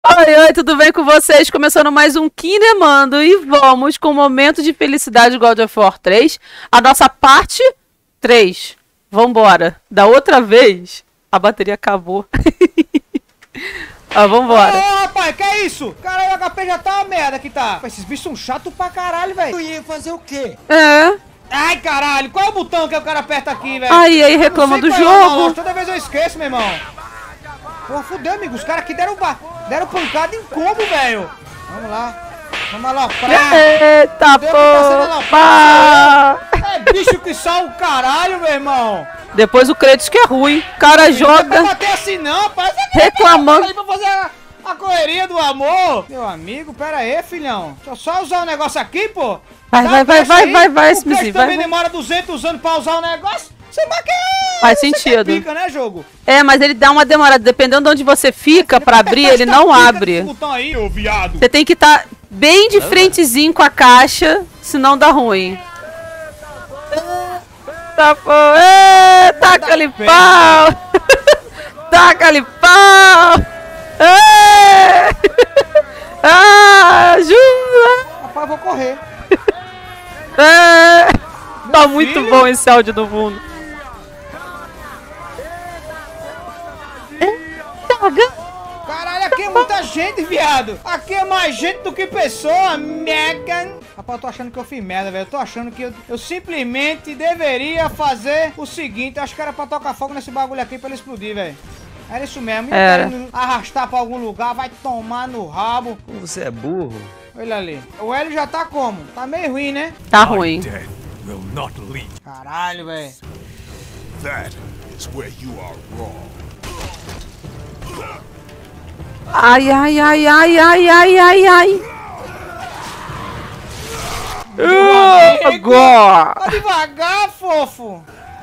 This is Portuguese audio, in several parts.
Oi, oi, tudo bem com vocês? Começando mais um Kinemando e vamos com o momento de felicidade God of War 3, a nossa parte 3. Vambora. Da outra vez, a bateria acabou. Vambora. Ô, rapaz, que é isso? Caralho, o HP já tá uma merda que tá. Esses bichos são chatos pra caralho, velho. Eu ia fazer o quê? Ai, caralho, qual é o botão que o cara aperta aqui, velho? Aí reclama do jogo. Toda vez eu esqueço, meu irmão. Porra, fudeu, amigo. Os caras aqui deram pancada em combo, velho. Vamos lá. Vamos lá, Eita porra! É bicho que só o caralho, meu irmão. Depois o Kratos que é ruim. O cara joga. Não vai bater assim não, rapaz. Reclamando. Pra fazer a correria do amor. Meu amigo, pera aí, filhão. Deixa eu só usar o negócio aqui, pô. Vai, esse Kratos também demora 200 anos pra usar o negócio. Você vai que... Faz sentido. Pica, né, jogo? É, mas ele dá uma demorada. Dependendo de onde você fica pra abrir, ele não abre. Aí, ô viado. Você tem que estar bem de frentezinho com a caixa, senão dá ruim. Tá bom. Taca-lhe pau! Taca-lhe pau! Ajuda! Rapaz, eu vou correr. Tá muito bom esse áudio do fundo. Caralho, aqui é muita gente, viado. Aqui é mais gente do que pessoa, Megan. Rapaz, eu tô achando que eu fiz merda, velho. Eu tô achando que eu simplesmente deveria fazer o seguinte. Eu acho que era pra tocar fogo nesse bagulho aqui pra ele explodir, velho. Era isso mesmo. Era. Arrastar pra algum lugar, vai tomar no rabo. Como você é burro? Olha ali. O Hélio já tá como? Tá meio ruim, né? Tá ruim. Caralho, velho. That is where you are wrong. Ai. Agora! Tá devagar, fofo.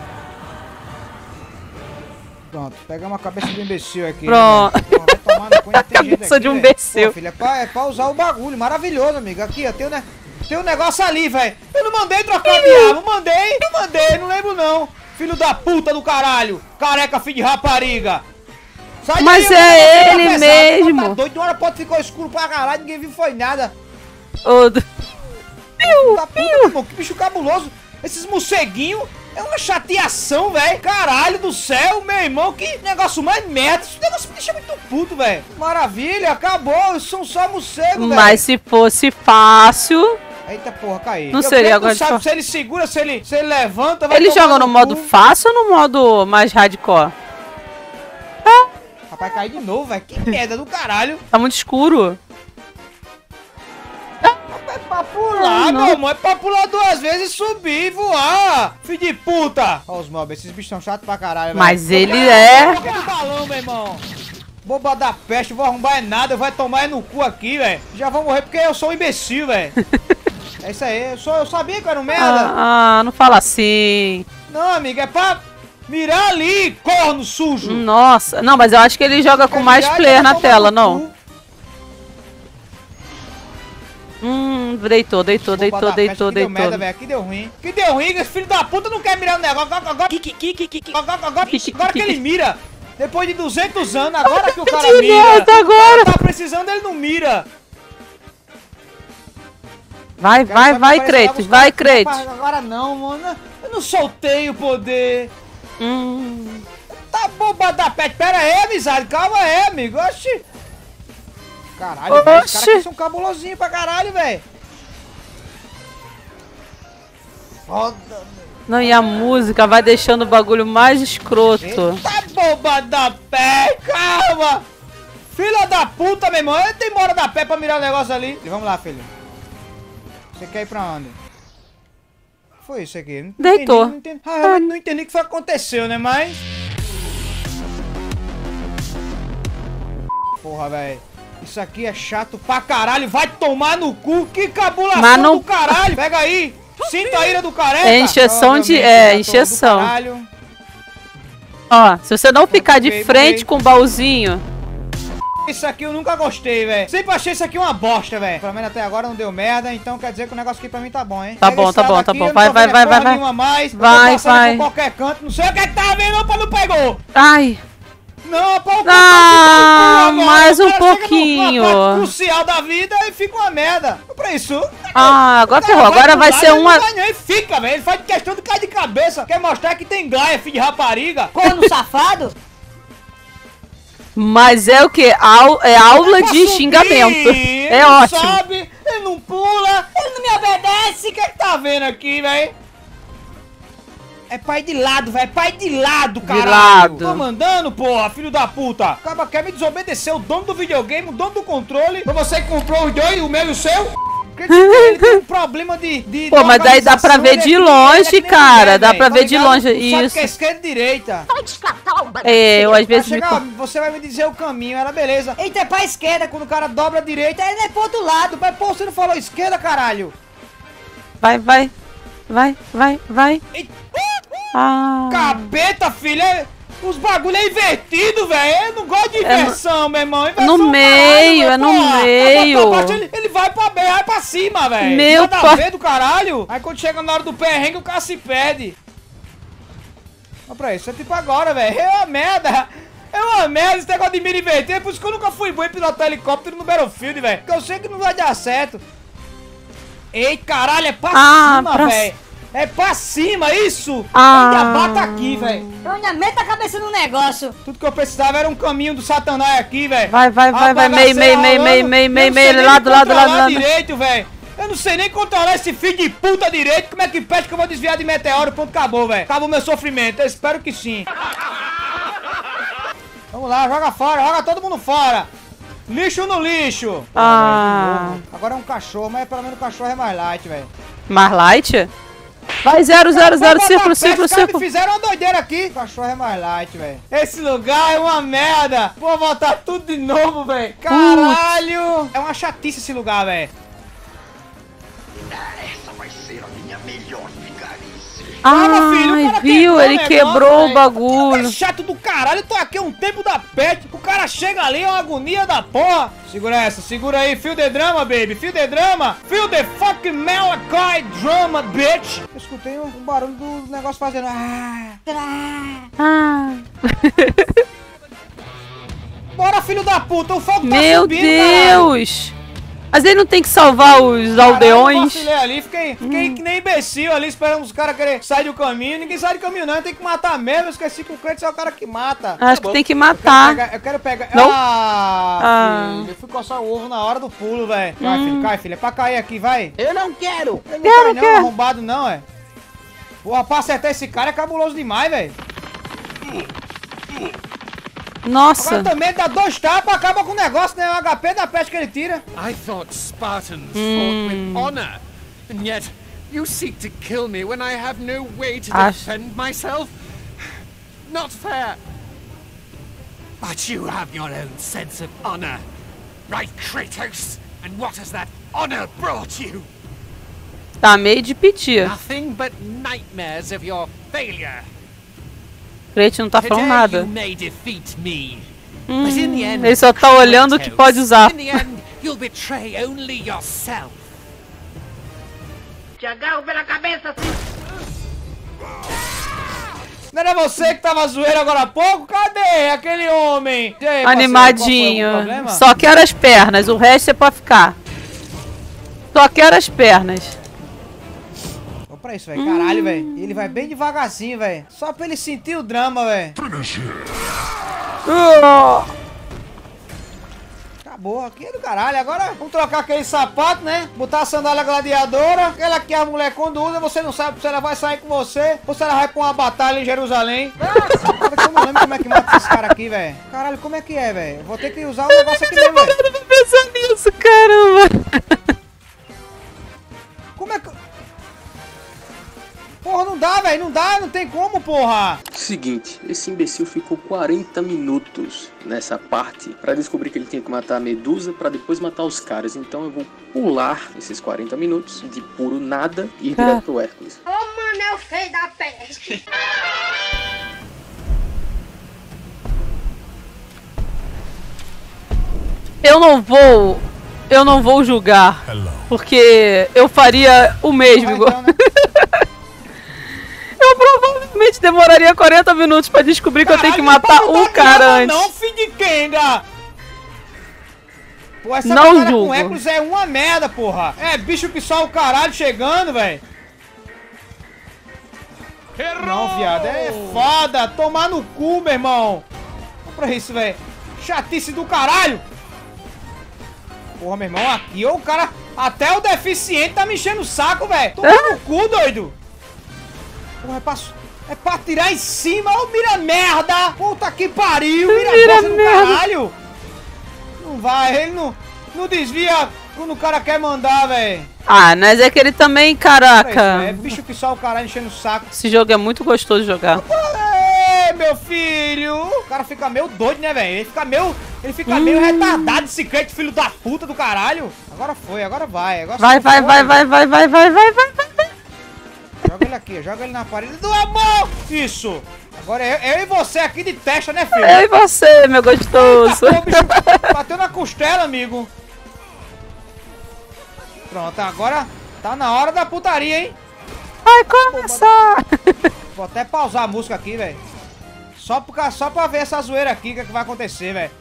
Pronto, pegamos a cabeça de um imbecil aqui. Pronto. Né? Vai tomar no cu, tem gente Cabeça aqui, de um velho. imbecil. Pô, filho, é pra usar o bagulho. Maravilhoso, amigo. Aqui, ó, tem um negócio ali, velho. Eu não mandei trocar de arma. Não lembro não. Filho da puta do caralho. Careca, filho de rapariga. Sai Mas daí, é eu vou ele pesado. mesmo. Tá doido, uma hora pode ficar escuro pra caralho. Ninguém viu foi nada. Da puta, meu irmão, que bicho cabuloso. Esses morceguinhos é uma chateação, velho. Caralho do céu, meu irmão. Que negócio mais merda. Esse negócio me deixa muito puto, velho. Maravilha, acabou. São só morcego, velho. Mas se fosse fácil... Eita porra, caí. Não seria agora. Sabe se ele segura, se ele levanta, vai Ele tomar joga no modo cu. fácil ou no modo mais hardcore? Rapaz, caí de novo, velho. Que merda do caralho. Tá muito escuro. É pra pular, meu irmão. É pra pular 2 vezes e subir e voar. Filho de puta. Ó os mobs, esses bichos são chatos pra caralho, velho. Mas ele é... Boca do balão, meu irmão. Boba da peste, vou arrombar é nada, vai tomar é no cu aqui, velho. Já vou morrer porque eu sou um imbecil, velho. É isso aí, eu sabia que eu era um merda. não fala assim. Não, amigo, é pra mirar ali, corno sujo. Nossa, não, mas eu acho que ele joga com mais player na tela, não. Deitou. Aqui deu ruim. Que deu ruim, esse filho da puta não quer mirar o negócio. Agora que ele mira. Depois de 200 anos, agora que o cara mira. Agora. Tá precisando, ele não mira. Vai, Kratos, vai, Kratos. Agora não, mano. Eu não soltei o poder. Tá boba da pet. Pera aí, amizade. Calma aí, amigo. Oxi. Caralho, velho. Os caras aqui são cabulosinhos pra caralho, velho. Foda, meu. Não, e a música vai deixando o bagulho mais escroto. Eita boba da pé, calma! Filha da puta, meu irmão, eu demora da pé pra mirar o negócio ali. Vamos lá, filho. Você quer ir pra onde? Foi isso aqui. Não Deitou. Não entendi o que foi que aconteceu, né, mas... Porra, velho. Isso aqui é chato pra caralho. Vai tomar no cu. Que cabulação do caralho. Pega aí. Sinta a ira do careca. É encheção de... É, encheção. Ó, se você não ficar de frente com o baúzinho... Isso aqui eu nunca gostei, velho. Sempre achei isso aqui uma bosta, velho. Pelo menos até agora não deu merda, então quer dizer que o negócio aqui pra mim tá bom, hein? Tá bom. Vai. Mais, vai. Por qualquer canto. Não sei o que é que tava vendo, opa, não pegou. Ai. não, rapaz. Mais um pouquinho. Uma parte crucial da vida e fica uma merda. Pra isso. Agora ferrou. Agora vai ser uma... Ele fica, velho. Ele faz questão de cair de cabeça. Quer mostrar que tem gaia, filho de rapariga. Corno safado. Mas é o que? É aula de xingamento. É ótimo. Ele não sobe, ele não pula, ele não me obedece. O que tá vendo aqui, velho? É pai de lado, velho. Pai de lado, caralho. De lado. Tô mandando, porra, filho da puta. Acaba quer me desobedecer. O dono do videogame, o dono do controle. Foi você que comprou os dois, o meu e o seu? Ele tem um problema de Pô, mas daí dá pra ver de longe, cara. Dá pra ver de longe. Sabe Isso. que é esquerda e direita. Eu às vezes Você vai me dizer o caminho, era beleza. Eita, é pra esquerda. Quando o cara dobra a direita, ele é pro outro lado. Mas, pô, você não falou esquerda, caralho. Vai. Capeta, filha. Os bagulho é invertido, velho. Eu não gosto de inversão, meu irmão. No meio, é no meio. Ele vai pra bem, vai pra cima, velho. Meu pai. Ver do caralho. Aí quando chega na hora do perrengue, o cara se perde. Olha pra isso, é tipo agora, velho. É uma merda. É uma merda esse negócio de mira inverter. Por isso que eu nunca fui bom em pilotar helicóptero no Battlefield, velho. Porque eu sei que não vai dar certo. Ei, caralho, é pra cima, velho. É pra cima, isso! Ainda bata aqui, velho. Eu ainda meto a cabeça no negócio. Tudo que eu precisava era um caminho do Satanás aqui, velho. Vai. Meio, lado. Direito, velho. Eu não sei nem controlar esse filho de puta direito. Como é que pede que eu vou desviar de meteoro? Ponto, acabou, velho. Acabou meu sofrimento. Eu espero que sim. Vamos lá, joga fora, joga todo mundo fora. Lixo no lixo. Agora é um cachorro, mas pelo menos o cachorro é mais light, velho. Mais light? Vai 0, círculo. Fizeram uma doideira aqui. O cachorro é mais light, velho. Esse lugar é uma merda. Vou voltar tudo de novo, velho. Caralho. É uma chatice esse lugar, velho. Essa vai ser a minha melhor vigarice. Filho, viu? Ele quebrou o bagulho. É chato do caralho. Eu tô aqui há um tempo da pet. O cara chega ali, é uma agonia da porra. Segura essa, segura aí. Feel the drama, baby. Feel the drama. Feel the fucking Malachi drama, bitch. Eu escutei um barulho do negócio fazendo. Bora, filho da puta. O fogo tá Meu subindo, Deus. Caralho. Mas ele não tem que salvar os aldeões. Eu ali, fiquei que nem imbecil ali, esperando os caras quererem sair do caminho. Ninguém sai do caminho, não. Tem que matar mesmo. Eu esqueci que o crente é o cara que mata. Acho que tem que matar. Eu quero pegar. Não? Filho, eu fui coçar o ovo na hora do pulo, velho. Cai, filho. É pra cair aqui, vai. Eu não quero. Eu não quero, não, arrombado, não, é. Porra, pra acertar esse cara é cabuloso demais, velho. Nossa. Agora também dá 2 tapas, acaba com o negócio, né? O HP da peste que ele tira. I thought Spartans fought with honor, and yet you seek to kill me when I have no way to defend myself. Not fair. But you have your own sense of honor, right, Kratos? And what has that honor brought you? Tá meio de piti. Nothing but nightmares of your failure. Kratos não tá falando nada. Ele só tá olhando o que pode usar. Tiagão, pela cabeça assim. Não era você que tava zoeiro agora há pouco? Cadê aquele homem? Aí, animadinho. Só quero as pernas, o resto você pode ficar. Só quero as pernas. Pra isso, velho. Caralho, velho. Ele vai bem devagarzinho, velho. Só pra ele sentir o drama, velho. Acabou. Aqui é do caralho. Agora vamos trocar aquele sapato, né? Botar a sandália gladiadora. Aquela que a mulher quando usa, você não sabe se ela vai sair com você ou se ela vai pra uma batalha em Jerusalém. Eu não lembro como é que mata esse cara aqui, velho. Caralho, como é que é, velho? Vou ter que usar o negócio aqui mesmo, velho. Eu não pensar nisso, caramba. Como é que... Porra, não dá, velho, não tem como, porra. Seguinte, esse imbecil ficou 40 minutos nessa parte pra descobrir que ele tinha que matar a Medusa pra depois matar os caras. Então eu vou pular esses 40 minutos de puro nada e ir direto pro Hércules. Ô, mano, é o feio da peste. Eu não vou julgar, porque eu faria o mesmo. Então, né? Eu provavelmente realmente demoraria 40 minutos pra descobrir que eu tenho que matar um cara antes. Não, filho de Kenga! Pô, essa Não batalha julgo. com Hércules é uma merda, porra. É bicho que só o caralho chegando, velho. Não, viado, é foda. Tomar no cu, meu irmão. Olha pra isso, velho. Chatice do caralho. Porra, meu irmão, aqui o cara... Até o deficiente tá me enchendo o saco, velho. Toma no cu, doido. Porra, é pra tirar em cima. Ô, mira merda. Puta que pariu. Mira bosta do caralho. Não vai, ele não desvia quando o cara quer mandar, velho. Ah, mas é que ele também, caraca. É bicho que só o caralho enchendo o saco. Esse jogo é muito gostoso de jogar. Ei, meu filho. O cara fica meio doido, né, velho? Ele fica meio retardado, esse crente, filho da puta do caralho. Agora foi, agora vai. Agora Vai. Joga ele aqui, joga ele na parede do amor. Isso. Agora eu e você aqui de testa, né, filho? Eu e você, meu gostoso. Eita, pô, bicho, bateu na costela, amigo. Pronto, agora tá na hora da putaria, hein? Vai começar. Vou até pausar a música aqui, velho. Só pra ver essa zoeira aqui, o que, é que vai acontecer, velho.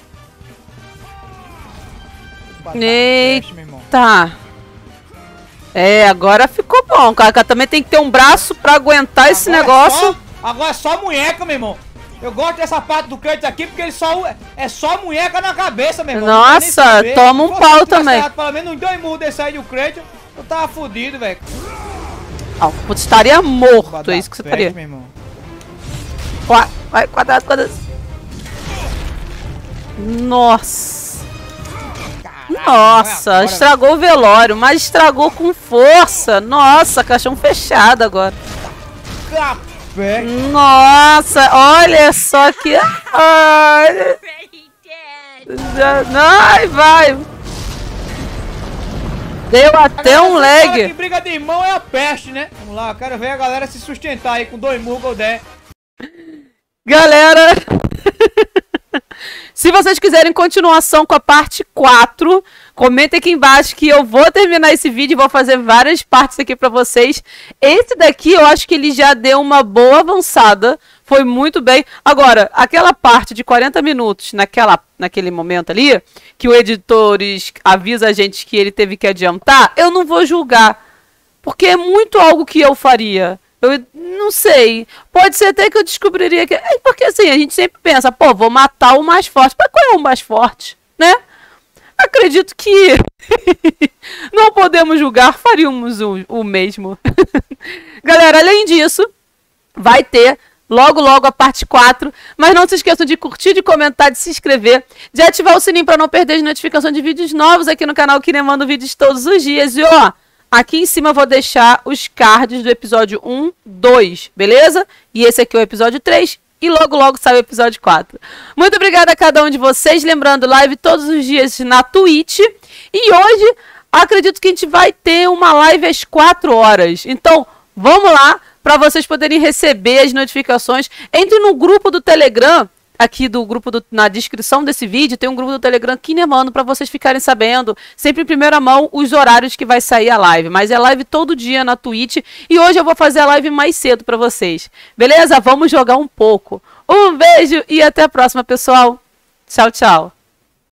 Eita. É, agora ficou bom, cara. Também tem que ter um braço pra aguentar esse negócio. Agora é só munheca, meu irmão. Eu gosto dessa parte do Kratos aqui porque ele é só munheca na cabeça, meu irmão. Nossa, toma um pau também. Pelo menos uns 2 murros desse aí do Kratos, eu tava fudido, velho. Você estaria morto, é isso que você estaria. Meu irmão. Vai, quadrado. Nossa. Nossa, estragou o velório, mas estragou com força. Nossa, caixão fechado agora. Nossa, olha só que... Ai, vai. Deu até um lag. Que briga de irmão é a peste, né? Vamos lá, eu quero ver a galera se sustentar aí com 2 murros ou 10. Galera... Se vocês quiserem continuação com a parte 4, comentem aqui embaixo que eu vou terminar esse vídeo e vou fazer várias partes aqui pra vocês. Esse daqui eu acho que ele já deu uma boa avançada, foi muito bem. Agora, aquela parte de 40 minutos, naquele momento ali, que o editor avisa a gente que ele teve que adiantar, eu não vou julgar, porque é muito algo que eu faria. Eu não sei. Pode ser até que eu descobriria que... Porque assim, a gente sempre pensa, pô, vou matar o mais forte. Mas qual é o mais forte, né? Acredito que não podemos julgar, faríamos o mesmo. Galera, além disso, vai ter logo a parte 4. Mas não se esqueçam de curtir, de comentar, de se inscrever, de ativar o sininho para não perder as notificações de vídeos novos aqui no canal, que mando vídeos todos os dias. E ó... Aqui em cima eu vou deixar os cards do episódio 1, 2, beleza? E esse aqui é o episódio 3 e logo sai o episódio 4. Muito obrigada a cada um de vocês. Lembrando, live todos os dias na Twitch. E hoje, acredito que a gente vai ter uma live às 4 horas. Então, vamos lá, para vocês poderem receber as notificações. Entre no grupo do Telegram. Aqui do grupo, na descrição desse vídeo, tem um grupo do Telegram Kinemano para vocês ficarem sabendo, sempre em primeira mão, os horários que vai sair a live. Mas é live todo dia na Twitch e hoje eu vou fazer a live mais cedo para vocês. Beleza? Vamos jogar um pouco. Um beijo e até a próxima, pessoal. Tchau, tchau.